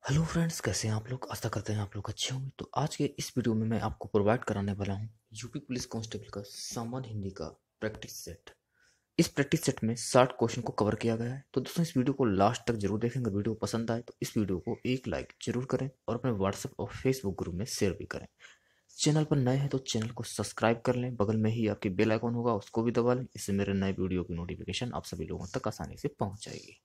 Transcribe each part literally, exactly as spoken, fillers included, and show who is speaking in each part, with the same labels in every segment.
Speaker 1: Hello friends, कैसे हैं आप लोग। आशा करते हैं आप लोग अच्छे होंगे। तो आज के इस वीडियो में मैं आपको प्रोवाइड कराने वाला हूं यूपी पुलिस कांस्टेबल का सामान्य हिंदी का प्रैक्टिस सेट। इस प्रैक्टिस सेट में साठ क्वेश्चन को कवर किया गया है। तो दोस्तों, इस वीडियो को लास्ट तक जरूर देखें। अगर वीडियो पसंद आए तो इस वीडियो को एक लाइक जरूर करें और अपने व्हाट्सएप और फेसबुक ग्रुप में शेयर भी करें। चैनल पर नए हैं तो चैनल को सब्सक्राइब कर लें। बगल में ही आपकी बेल आइकॉन होगा, उसको भी दबा लें। इससे मेरे नए वीडियो की नोटिफिकेशन आप सभी लोगों तक आसानी से पहुंच जाएगी।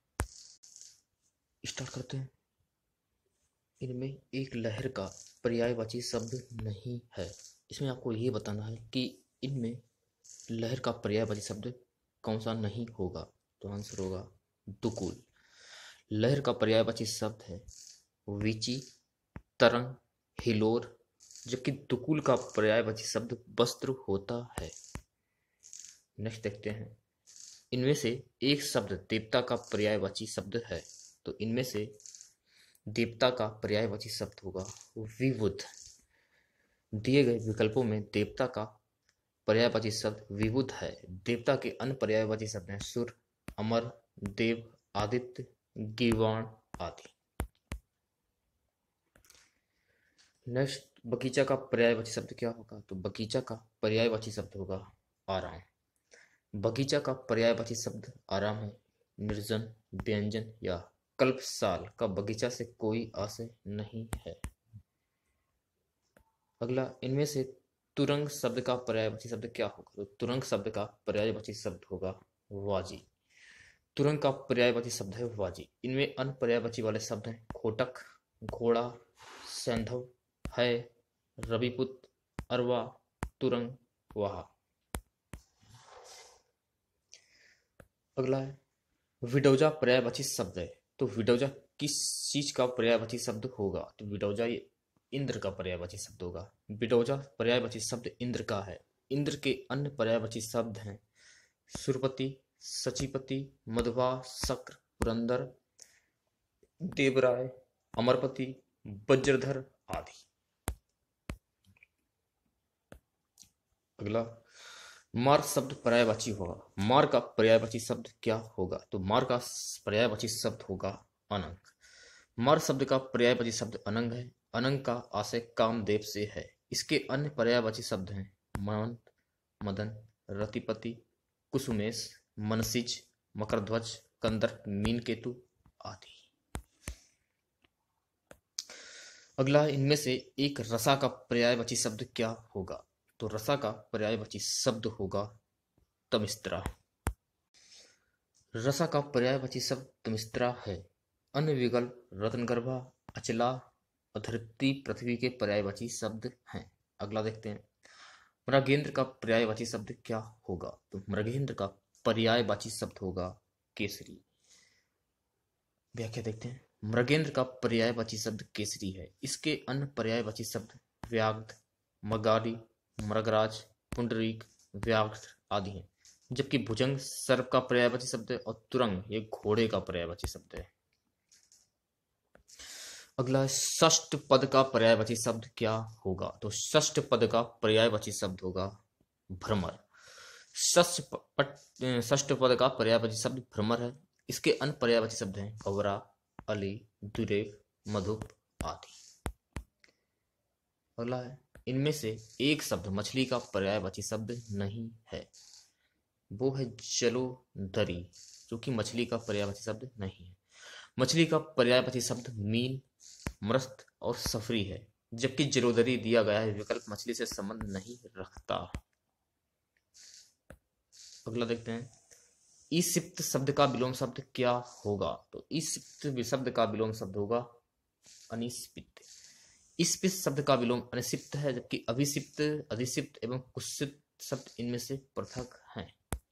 Speaker 1: स्टार्ट करते हैं। इनमें एक लहर का पर्यायवाची शब्द नहीं है। इसमें आपको ये बताना है कि इनमें लहर का पर्यायवाची शब्द कौन सा नहीं होगा। तो आंसर होगा दुकुल। लहर का पर्यायवाची शब्द है वीची, तरंग, हिलोर, जबकि दुकुल का पर्यायवाची शब्द वस्त्र होता है। नेक्स्ट देखते हैं। इनमें से एक शब्द देवता का पर्यायवाची शब्द है। तो इनमें से देवता का पर्यायवाची शब्द होगा विबुध। दिए गए विकल्पों में देवता का पर्यायवाची शब्द विबुध है। देवता के अन्य पर्यायवाची शब्द हैं सुर, अमर, देव, आदित्य, गीवाण आदि। नेक्स्ट, बगीचा का पर्यायवाची शब्द क्या होगा। तो बगीचा का पर्यायवाची शब्द होगा आराम। बगीचा का पर्यायवाची शब्द आराम है। निर्जन, व्यंजन या कल्पसाल का बगीचा से कोई आशय नहीं है। अगला, इनमें से तुरंग शब्द का पर्यायवाची शब्द क्या होगा। तो तुरंग शब्द का पर्यायवाची शब्द होगा वाजी। तुरंग का पर्यायवाची शब्द है वाजी। इनमें अन्य पर्यायवाची वाले शब्द हैं खोटक, घोड़ा, सैंधव, है, रविपुत, अरवा, तुरंग, वाह। अगला है विडौजा पर्यायवाची शब्द है। तो विडौजा किस चीज का पर्यायवाची शब्द होगा। तो विडौजा ये इंद्र का पर्यायवाची शब्द होगा। विडौजा पर्यायवाची शब्द इंद्र का है। इंद्र के अन्य पर्यायवाची शब्द हैं सुरपति, सचिपति, मधुबा, शक्र, पुरंदर, देवराय, अमरपति, वज्रधर आदि। अगला, मार शब्द पर्यायवाची होगा। मार का पर्यायवाची शब्द क्या होगा। तो मार का पर्यायवाची शब्द होगा अनंग। मार शब्द का पर्यायवाची शब्द अनंग है। अनंग का आशय कामदेव से है। इसके अन्य पर्यायवाची शब्द हैं मनवंत, मदन, रतिपति, कुसुमेश, मनसिज, मकरध्वज, कंदर, मीनकेतु आदि। अगला, इनमें से एक रसा का पर्यायवाची शब्द क्या होगा। तो रसा का पर्यायवाची शब्द होगा तमिस्त्रा। रसा का पर्यायवाची शब्द तमिस्त्रा है। अन्य विकल्प रत्नगर्भा, अचला, अधृति, पृथ्वी के पर्यायवाची शब्द हैं। अगला देखते हैं। मृगेंद्र का पर्यायवाची शब्द क्या होगा। तो मृगेंद्र का पर्यायवाची शब्द होगा केसरी। व्याख्या देखते हैं। मृगेंद्र का पर्यायवाची शब्द केसरी है। इसके अन्य पर्यायवाची शब्द व्याघ्र, मगारी, मृगराज, पुंडरीक, व्याघ्र आदि हैं। जबकि भुजंग सर्प का पर्यायवाची शब्द है और तुरंग ये घोड़े का पर्यायवाची शब्द है। अगला, षष्ठ पद का पर्यायवाची शब्द क्या होगा। तो षष्ठ पद का पर्यायवाची शब्द होगा भ्रमर। षष्ठ पद षष्ठ पद का पर्यायवाची शब्द भ्रमर है। इसके अन्य पर्यायवाची शब्द हैं कवरा, अली, दुरेक, मधुप आदि। अगला है, इनमें से एक शब्द मछली का पर्यायवाची शब्द नहीं है। वो है जलोदरी, जो कि मछली का पर्यायवाची शब्द नहीं है। मछली का पर्यायवाची शब्द मीन, मृस्त और सफरी है। जबकि जलोदरी दिया गया है विकल्प मछली से संबंध नहीं रखता। अगला देखते हैं। ईसिप्त शब्द का विलोम शब्द क्या होगा। तो ईसिप्त शब्द का विलोम शब्द होगा अनिसिप्त। इस्पित शब्द का विलोम अनिसिप्त है। जबकि अभिसिप्त, अधिसिप्त एवं कुत्सित शब्द इनमें से पृथक हैं।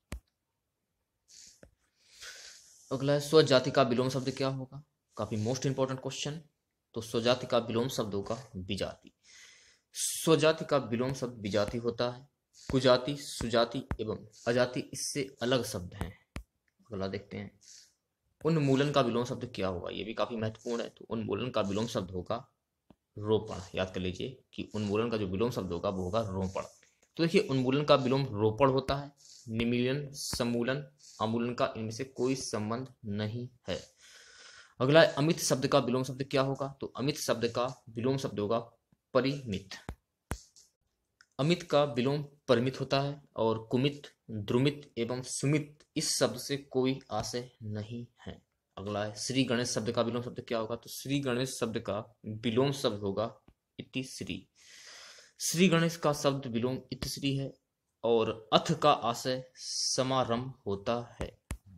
Speaker 1: अगला, स्वजाति का विलोम शब्द क्या होगा। काफी मोस्ट इंपॉर्टेंट क्वेश्चन। तो स्वजाति का विलोम शब्द होगा विजाति। स्वजाति का विलोम शब्द विजाति होता है। कुजाति, सुजाति एवं अजाति इससे अलग शब्द हैं। अगला देखते हैं। उन्मूलन का विलोम शब्द क्या होगा। यह भी काफी महत्वपूर्ण है। तो उन्मूलन का विलोम शब्द होगा रोपण। याद कर लीजिए कि उन्मूलन का जो विलोम शब्द होगा वो होगा रोपण। तो देखिए, उन्मूलन का विलोम रोपण होता है। निमीलन, समूलन, अमूलन का इनमें से कोई संबंध नहीं है। अगला है अमित शब्द का विलोम शब्द क्या होगा? तो अमित शब्द का विलोम शब्द होगा परिमित। अमित का विलोम परिमित होता है और कुमित, द्रुमित एवं सुमित इस शब्द से कोई आशय नहीं है। अगला है श्री गणेश शब्द का विलोम शब्द क्या होगा? तो श्री गणेश शब्द का विलोम शब्द होगा इति श्री। श्री गणेश का शब्द विलोम इति श्री है और अथ का आशय समारंभ होता है।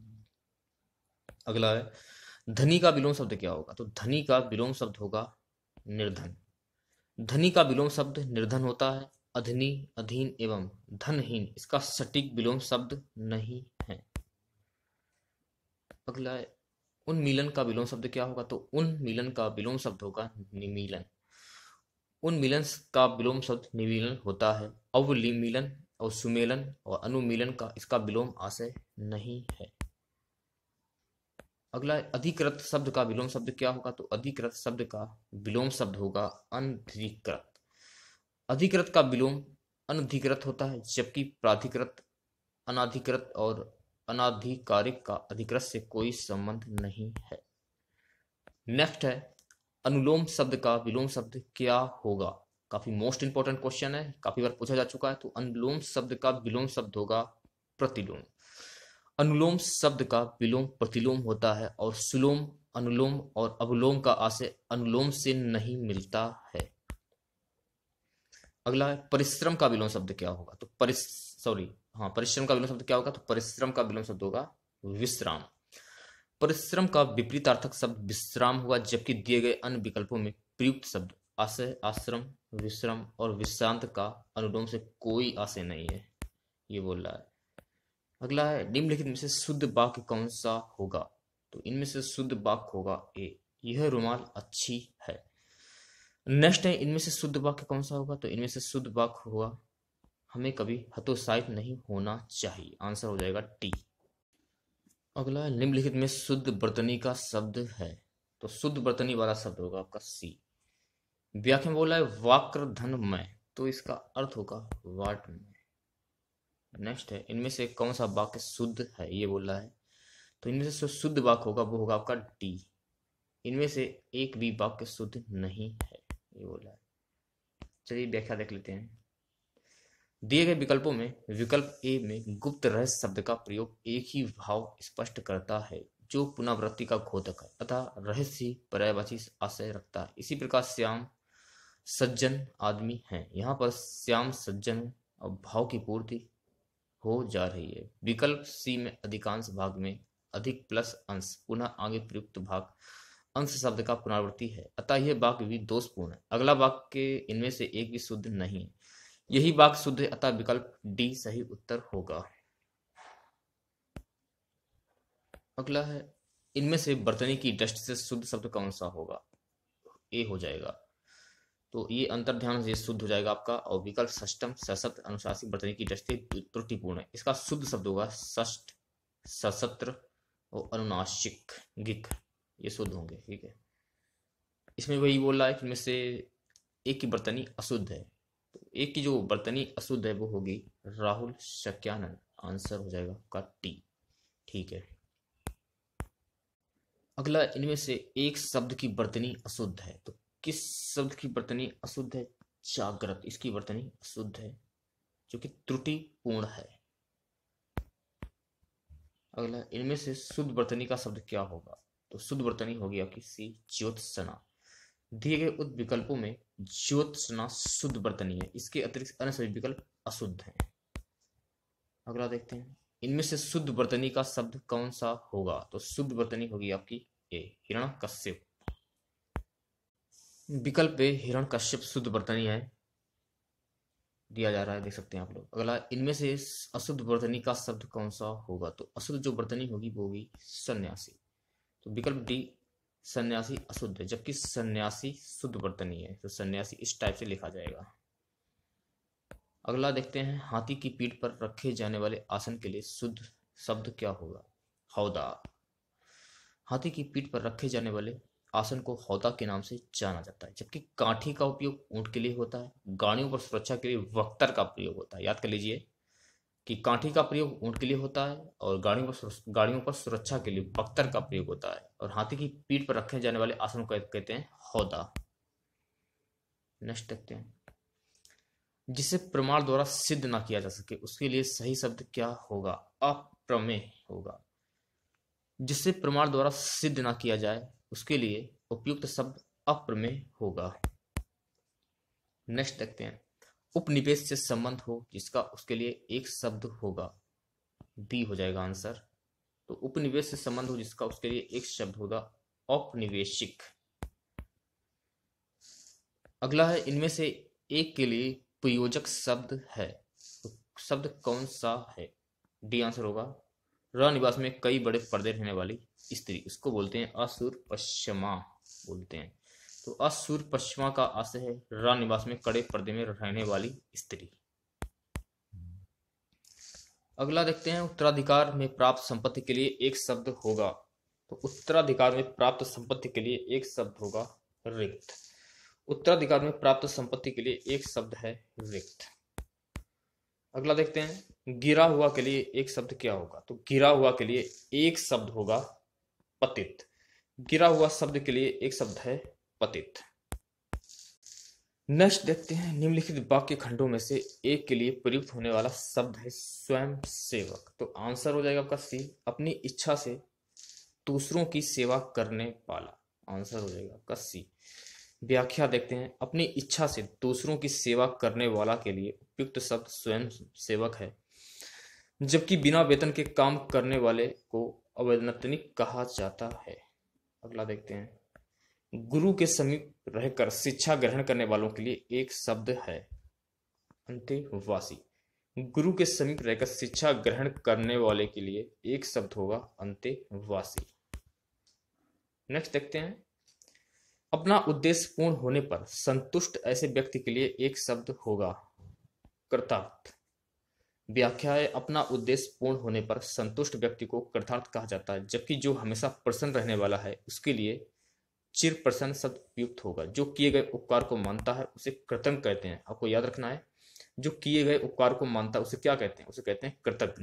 Speaker 1: अगला है धनी का विलोम शब्द क्या होगा? तो धनी का विलोम शब्द होगा निर्धन। धनी का विलोम शब्द निर्धन होता है। अधनी, अधीन एवं धनहीन इसका सटीक विलोम शब्द नहीं है। अगला है उन्मीलन का विलोम शब्द क्या होगा? तो उन्मीलन का विलोम शब्द होगा निमीलन। उन्मीलन का विलोम शब्द निमीलन होता है। अवलिमीलन और सुमेलन और अनुमीलन का इसका विलोम आशय नहीं है। अगला है अधिकृत शब्द का विलोम शब्द क्या होगा? तो अधिकृत शब्द का विलोम शब्द होगा अनधिकृत। अधिकृत का विलोम अनधिकृत होता है, जबकि प्राधिकृत, अनाधिकृत और अनाधिकारिक का अधिकृत से कोई संबंध नहीं है। नेक्स्ट है अनुलोम शब्द का विलोम शब्द क्या होगा? काफी मोस्ट इंपॉर्टेंट क्वेश्चन है, काफी बार पूछा जा चुका है। तो अनुलोम शब्द का विलोम शब्द होगा प्रतिलोम। अनुलोम शब्द का विलोम प्रतिलोम होता है और सुलोम, अनुलोम और अवलोम का आशय अनुलोम से नहीं मिलता है। अगला है परिश्रम का विलोम शब्द क्या होगा? तो परिस सॉरी हाँ परिश्रम का विलोम शब्द क्या होगा? तो परिश्रम का विलोम शब्द होगा विश्राम। परिश्रम का विपरीतार्थक शब्द विश्राम हुआ, जबकि दिए गए अन्य विकल्पों में प्रयुक्त शब्द आशय, आश्रम, विश्राम और विश्रांत का अनुलोम से कोई आशय नहीं है, ये बोल रहा है। अगला है निम्नलिखित में से शुद्ध वाक्य कौन सा होगा? तो इनमें से शुद्ध वाक्य होगा ए, यह रुमाल अच्छी है। नेक्स्ट है इनमें से शुद्ध वाक्य कौन सा होगा? तो इनमें से शुद्ध वाक्य होगा हमें कभी हतोत्साहित नहीं होना चाहिए। आंसर हो जाएगा टी। अगला है निम्नलिखित में शुद्ध वर्तनी का शब्द है। तो शुद्ध वर्तनी वाला शब्द होगा आपका सी। व्याख्या में बोला है वाक्र धन में, तो इसका अर्थ होगा वाट में। नेक्स्ट है इनमें से कौन सा वाक्य शुद्ध है, ये बोला है। तो इनमें से शुद्ध वाक्य होगा वो होगा आपका डी। इनमें से एक भी वाक्य शुद्ध नहीं है, ये बोला है। चलिए व्याख्या देख लेते हैं। दिए गए विकल्पों में विकल्प ए में गुप्त रहस्य शब्द का प्रयोग एक ही भाव स्पष्ट करता है जो पुनरावृत्ति का घोतक है, अतः रहस्य पर्यायवाची आशय रखता है। इसी प्रकार श्याम सज्जन आदमी है, यहाँ पर श्याम सज्जन और भाव की पूर्ति हो जा रही है। विकल्प सी में अधिकांश भाग में अधिक प्लस अंश पुनः आगे प्रयुक्त भाग अंश शब्द का पुनरावृत्ति है, अतः यह वाक्य भी दोषपूर्ण है। अगला वाक्य इनमें से एक भी शुद्ध नहीं है, यही वाक्य शुद्ध है, अतः विकल्प डी सही उत्तर होगा। अगला है इनमें से वर्तनी की दृष्टि से शुद्ध शब्द कौन सा होगा? ए हो जाएगा। तो ये अंतर्ध्यान से शुद्ध हो जाएगा आपका। और विकल्प षष्टम सशस्त्र अनुशासित वर्तनी की दृष्टि त्रुटिपूर्ण है, इसका शुद्ध शब्द होगा षष्ठ, सशस्त्र और अनुनासिक गिक, ये शुद्ध होंगे। ठीक है, इसमें वही बोल रहा है कि इनमें से एक की वर्तनी अशुद्ध है, तो एक की जो वर्तनी अशुद्ध है वो होगी राहुल शक्यानंद। आंसर हो जाएगा आपका टी। ठीक है, अगला इनमें से एक शब्द की वर्तनी अशुद्ध है, तो किस शब्द की वर्तनी अशुद्ध है? जागृत, इसकी वर्तनी अशुद्ध है जो कि त्रुटिपूर्ण है। अगला इनमें से शुद्ध वर्तनी का शब्द क्या होगा? तो शुद्ध वर्तनी होगी आपकी सी ज्योत्सना। दिए गए उक्त विकल्पों में ज्योत्सना शुद्ध वर्तनी है, इसके अतिरिक्त अन्य सभी विकल्प अशुद्ध हैं। अगला देखते हैं इनमें से शुद्ध वर्तनी का शब्द कौन सा होगा? तो शुद्ध वर्तनी होगी आपकी ए हिरण्यकश्यप। विकल्प ए हिरण्यकश्यप शुद्ध वर्तनी है, दिया जा रहा है, देख सकते हैं आप लोग। अगला इनमें से अशुद्ध वर्तनी का शब्द कौन सा होगा? तो अशुद्ध जो वर्तनी होगी वो होगी सन्यासी। तो विकल्प डी सन्यासी अशुद्ध है, जबकि सन्यासी शुद्ध वर्तनी है, तो सन्यासी इस टाइप से लिखा जाएगा। अगला देखते हैं हाथी की पीठ पर रखे जाने वाले आसन के लिए शुद्ध शब्द क्या होगा? हौदा। हाथी की पीठ पर रखे जाने वाले आसन को हौदा के नाम से जाना जाता है, जबकि काठी का उपयोग ऊंट के लिए होता है। गाड़ियों पर सुरक्षा के लिए वख्तर का प्रयोग होता है, याद कर लीजिए। कि काठी का प्रयोग ऊंट के लिए होता है और गाड़ियों पर सुर- गाड़ियों पर सुरक्षा के लिए बख्तर का प्रयोग होता है और हाथी की पीठ पर रखे जाने वाले आसन को कहते हैं हौदा। नेक्स्ट देखते हैं, जिसे प्रमाण द्वारा सिद्ध ना किया जा सके उसके लिए सही शब्द क्या होगा? अप्रमेय होगा। जिसे प्रमाण द्वारा सिद्ध ना किया जाए उसके लिए उपयुक्त शब्द अप्रमेय होगा। नेक्स्ट देखते हैं, उपनिवेश से संबंध हो जिसका उसके लिए एक शब्द होगा। बी हो जाएगा आंसर। तो उपनिवेश से संबंध हो जिसका उसके लिए एक शब्द होगा औपनिवेशिक। अगला है, इनमें से एक के लिए प्रयोजक शब्द है, तो शब्द कौन सा है? डी आंसर होगा। र निवास में कई बड़े पर्दे रहने वाली स्त्री, इसको बोलते हैं असूर पश्चिमा बोलते हैं। तो असूर पश्चिमा का आशय है र निवास में कड़े पर्दे में रहने वाली स्त्री। अगला देखते हैं, उत्तराधिकार में प्राप्त संपत्ति के लिए एक शब्द होगा। तो उत्तराधिकार में प्राप्त संपत्ति के लिए एक शब्द होगा रिक्त। उत्तराधिकार में प्राप्त संपत्ति के लिए एक शब्द है रिक्त। अगला देखते हैं, गिरा हुआ के लिए एक शब्द क्या होगा? तो गिरा हुआ के लिए एक शब्द होगा पतित। गिरा हुआ शब्द के लिए एक शब्द है पतित। नेक्स्ट देखते हैं, निम्नलिखित वाक्य खंडों में से एक के लिए प्रयुक्त होने वाला शब्द है स्वयं सेवक। तो आंसर हो जाएगा आपका सी, अपनी इच्छा से दूसरों की सेवा करने वाला। आंसर हो जाएगा आपका सी। व्याख्या देखते हैं, अपनी इच्छा से दूसरों की सेवा करने वाला के लिए उपयुक्त शब्द स्वयं सेवक है, जबकि बिना वेतन के काम करने वाले को अवैतनिक कहा जाता है। अगला देखते हैं, गुरु के समीप रहकर शिक्षा ग्रहण करने वालों के लिए एक शब्द है अंतेवासी। गुरु के समीप रहकर शिक्षा ग्रहण करने वाले के लिए एक शब्द होगा अंतेवासी। नेक्स्ट देखते हैं, अपना उद्देश्य पूर्ण होने पर संतुष्ट ऐसे व्यक्ति के लिए एक शब्द होगा कृतार्थ। व्याख्या है, अपना उद्देश्य पूर्ण होने पर संतुष्ट व्यक्ति को कृतार्थ कहा जाता है, जबकि जो हमेशा प्रसन्न रहने वाला है उसके लिए चिर प्रसन्न शब्द उपयुक्त होगा। जो किए गए उपकार को मानता है उसे कृतज्ञ कहते हैं। आपको याद रखना है, जो किए गए उपकार को मानता है उसे क्या कहते हैं? उसे कहते हैं कृतज्ञ।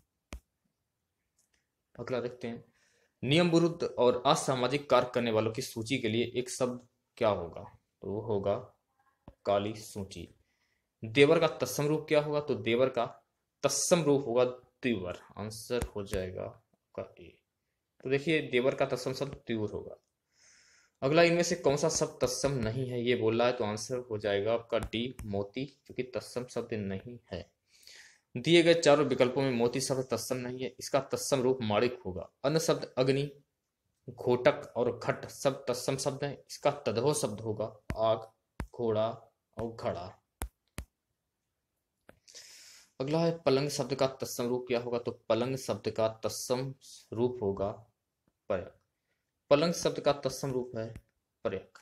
Speaker 1: अगला देखते हैं, नियम विरुद्ध और असामाजिक कार्य करने वालों की सूची के लिए एक शब्द क्या होगा? तो वो होगा काली सूची। देवर का तत्सम रूप क्या होगा? तो देवर का तत्सम रूप होगा तीवर। आंसर हो जाएगा आपका ए। तो देखिए, देवर का तत्सम शब्द तीवर होगा। अगला, इनमें से कौन सा शब्द तत्सम नहीं है ये बोल रहा है, तो आंसर हो जाएगा आपका डी मोती, क्योंकि तत्सम शब्द नहीं है। दिए गए चारों विकल्पों में मोती शब्द तत्सम नहीं है, इसका तत्सम रूप माणिक होगा। अन्य शब्द अग्नि, घोटक और घट सब तत्सम शब्द है, इसका तद्भव शब्द होगा आग, घोड़ा और घड़ा। अगला है, पलंग शब्द का तत्सम रूप क्या होगा? तो पलंग शब्द का तत्सम रूप होगा पर्यक। पलंग शब्द का तत्सम रूप है पर्यक।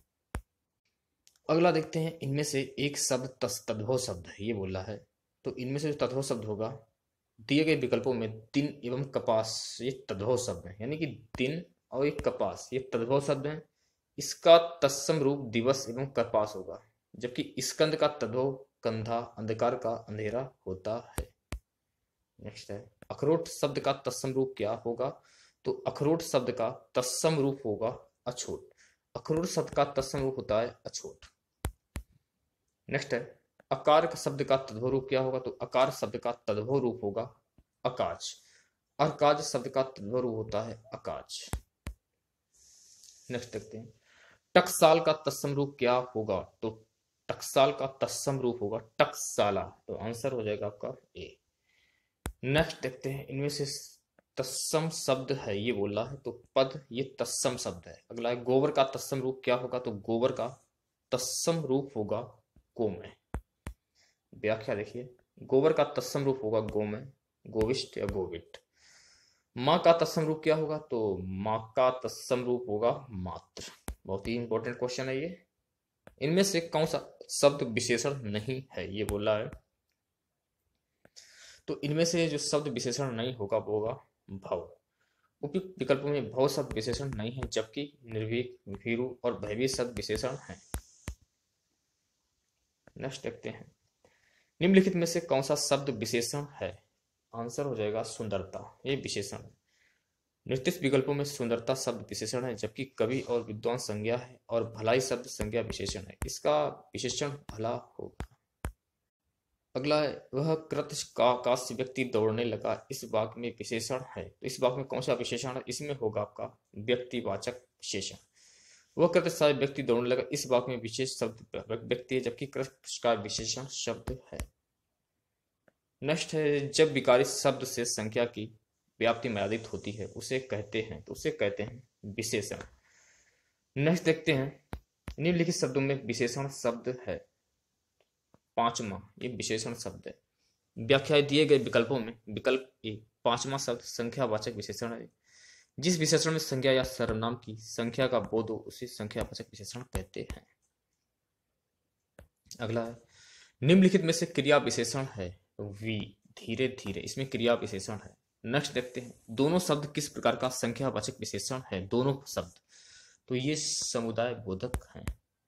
Speaker 1: अगला देखते हैं, इनमें से एक शब्द तद्भव शब्द है ये बोला है। तो इनमें से जो तद्भव शब्द होगा, दिए गए विकल्पों में दिन एवं कपास ये तद्भव शब्द है, यानी कि दिन और एक कपास ये तद्भव शब्द है। इसका तत्सम रूप दिवस एवं कपास होगा, जबकि स्कंद का तद्भव कंधा, अंधकार का अंधेरा होता है। नेक्स्ट है, अखरोट शब्द का तत्सम रूप क्या होगा? तो अखरोट शब्द का तत्सम रूप होगा अछूत। अखरोट शब्द का तत्सम रूप होता है अछूत। नेक्स्ट है, अकार शब्द का तद्भव रूप क्या होगा? तो अकार शब्द का तद्भव रूप होगा अकाज। अकाज शब्द का तद्भव रूप होता है अकाज। नेक्स्ट देखते हैं, टकसाल का तत्सम रूप क्या होगा? तो टकसाल का तत्सम रूप होगा टकसाला। तो आंसर हो जाएगा आपका ए। नेक्स्ट देखते हैं, इनमें से तत्सम शब्द है ये बोला है, तो पद ये तत्सम शब्द है। अगला है, गोबर का तत्सम रूप क्या होगा? तो गोबर का तत्सम रूप होगा गोमय। व्याख्या देखिए, गोबर का तत्सम रूप होगा गोमय, गोविष्ट या गोविट। माँ का तत्सम रूप क्या होगा? तो माँ का तत्सम रूप होगा मात्र। बहुत ही इंपॉर्टेंट क्वेश्चन है ये। इनमें से कौन सा शब्द विशेषण नहीं है ये बोला है? तो इनमें से जो शब्द विशेषण नहीं होगा वो होगा भव। उपयुक्त विकल्पों में भव शब्द विशेषण नहीं है, जबकि निर्भीक, भीरु और भयभीत शब्द विशेषण हैं। नेक्स्ट देखते हैं, निम्नलिखित में से कौन सा शब्द विशेषण है? आंसर हो जाएगा सुंदरता, ये विशेषण है। निर्दिष्ट विकल्पों में सुंदरता शब्द विशेषण है, जबकि कवि और विद्वान संज्ञा है और भलाई शब्द संज्ञा विशेषण है। इसका विशेषण भला होगा। अगला है, वह कृत्य का काश्य व्यक्ति दौड़ने लगा, इस वाक्य में विशेषण है। तो इस वाक्य में कौन सा विशेषण है? इसमें होगा आपका व्यक्तिवाचक विशेषण। वह कृत्य व्यक्ति दौड़ने लगा, इस वाक्य में विशेष शब्द व्यक्ति है, जबकि कृत्य का विशेषण शब्द है। नेक्स्ट है, जब विकारी शब्द से संख्या की व्याप्ति मर्यादित होती है उसे कहते हैं तो उसे कहते हैं विशेषण। नेक्स्ट देखते हैं, निम्नलिखित शब्दों में विशेषण शब्द है। पांचवा, ये विशेषण शब्द है। व्याख्या दिए गए विकल्पों में विकल्प ए पांचवा शब्द संख्यावाचक विशेषण है। जिस विशेषण में संज्ञा या सर्वनाम की संख्या का बोध हो उसे संख्यावाचक विशेषण कहते हैं। अगला है, निम्नलिखित में से क्रिया विशेषण है वी, धीरे धीरे, इसमें क्रिया विशेषण है। नेक्स्ट देखते हैं, दोनों शब्द किस प्रकार का संख्यावाचक विशेषण है? दोनों शब्द, तो ये समुदाय बोधक हैं।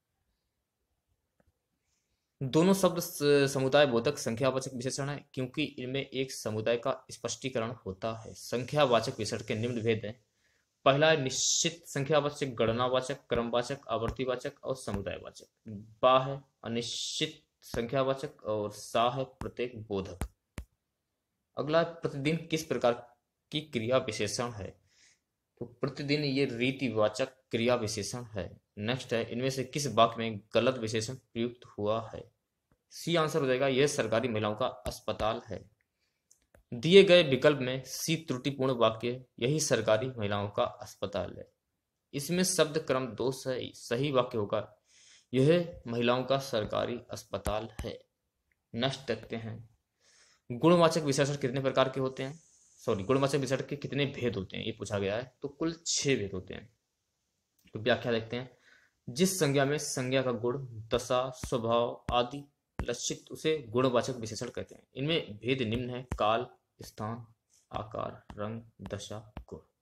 Speaker 1: दोनों शब्द समुदाय बोधक संख्यावाचक विशेषण है क्योंकि इनमें एक समुदाय का स्पष्टीकरण होता है। संख्यावाचक विशेषण के निम्न भेद हैं। पहला है निश्चित संख्यावाचक, गणनावाचक, क्रमवाचक, आवर्तीवाचक और समुदायवाचक। बा है अनिश्चित संख्यावाचक और सा है प्रत्येक बोधक। अगला प्रतिदिन किस प्रकार की क्रिया विशेषण है? तो प्रतिदिन ये रीतिवाचक क्रिया विशेषण है। नेक्स्ट है, इनमें से किस वाक्य में गलत विशेषण प्रयुक्त हुआ है? सी आंसर हो जाएगा, यह सरकारी महिलाओं का अस्पताल है। दिए गए विकल्प में सी त्रुटिपूर्ण वाक्य, यही सरकारी महिलाओं का अस्पताल है। इसमें शब्द क्रम दोष है, सही वाक्य होगा यह महिलाओं का सरकारी अस्पताल है। नेक्स्ट देखते हैं, गुणवाचक विशेषण कितने प्रकार के होते हैं? सॉरी गुणवाचक विशेषण के कितने भेद होते हैं ये पूछा गया है। तो कुल छह भेद होते हैं। तो व्याख्या देखते हैं, जिस संज्ञा में संज्ञा का गुण, दशा, स्वभाव आदि लक्षित उसे गुणवाचक विशेषण कहते हैं। इनमें भेद निम्न है: काल, स्थान, आकार, रंग, दशा, गुण।